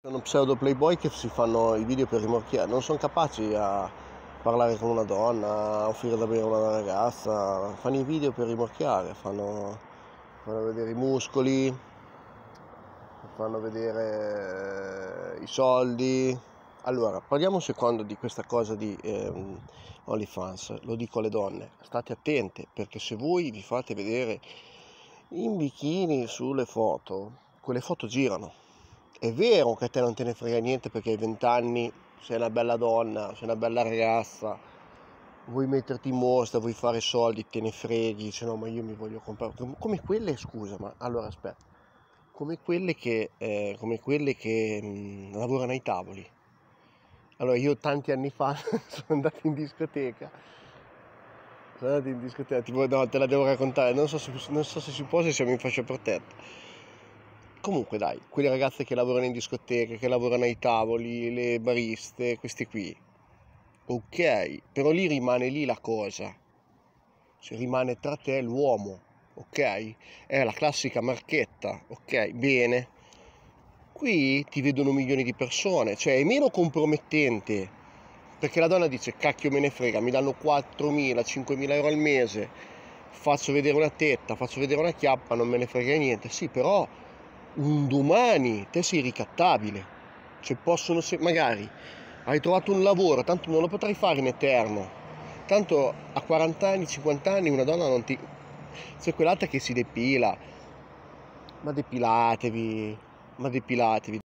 Sono pseudo playboy che si fanno i video per rimorchiare, non sono capaci a parlare con una donna, a offrire da bere a una ragazza, fanno i video per rimorchiare, fanno vedere i muscoli, fanno vedere i soldi. Allora, parliamo un secondo di questa cosa di OnlyFans, lo dico alle donne, state attente, perché se voi vi fate vedere in bikini sulle foto, quelle foto girano. È vero che a te non te ne frega niente perché hai 20 anni, sei una bella donna, sei una bella ragazza, vuoi metterti in mostra, vuoi fare soldi, te ne freghi, dici no ma io mi voglio comprare, come quelle, scusa, ma allora aspetta, come quelle che lavorano ai tavoli. Allora io tanti anni fa sono andato in discoteca, tipo no, te la devo raccontare, non so se si può, se siamo in fascia protetta. Comunque dai, quelle ragazze che lavorano in discoteca, che lavorano ai tavoli, le bariste, queste qui. Ok, però lì rimane lì la cosa. Cioè rimane tra te e l'uomo, ok? È la classica marchetta, ok? Bene. Qui ti vedono milioni di persone, cioè è meno compromettente. Perché la donna dice, cacchio me ne frega, mi danno 4.000, 5.000 euro al mese, faccio vedere una tetta, faccio vedere una chiappa, non me ne frega niente. Sì, però un domani te sei ricattabile, cioè possono magari hai trovato un lavoro, tanto non lo potrai fare in eterno, tanto a 40 anni, 50 anni una donna non ti... C'è quell'altra che si depila, ma depilatevi,